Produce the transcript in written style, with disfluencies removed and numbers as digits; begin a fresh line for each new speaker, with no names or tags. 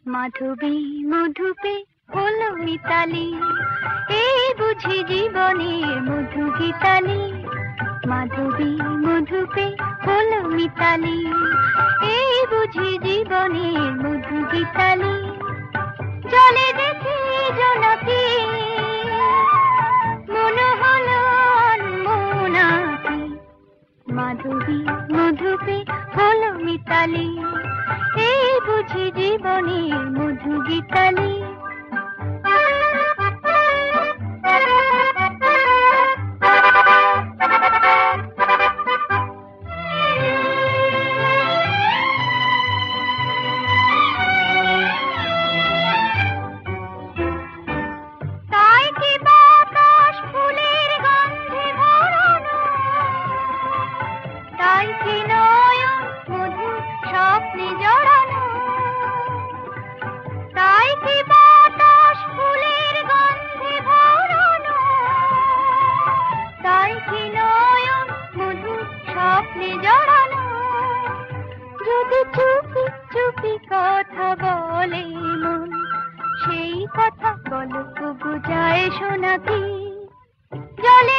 মাধবী মধুপে হলো মিতালি, এই বুঝি জীবনের মধু গীতালি। মাধবী মধুপে হলো মিতালি, এই বুঝি জীবনের মধু গীতালি। জলে দেখি জোনাকি, মনে হলো অনমনাকি। মাধবী মধুপে হলো মিতালি, এই বুঝি জীবনের মধু গীতালি। যদি চুপি চুপি কথা বলে মন, সেই কথা বলো তবু যায় শোনাকি। জলে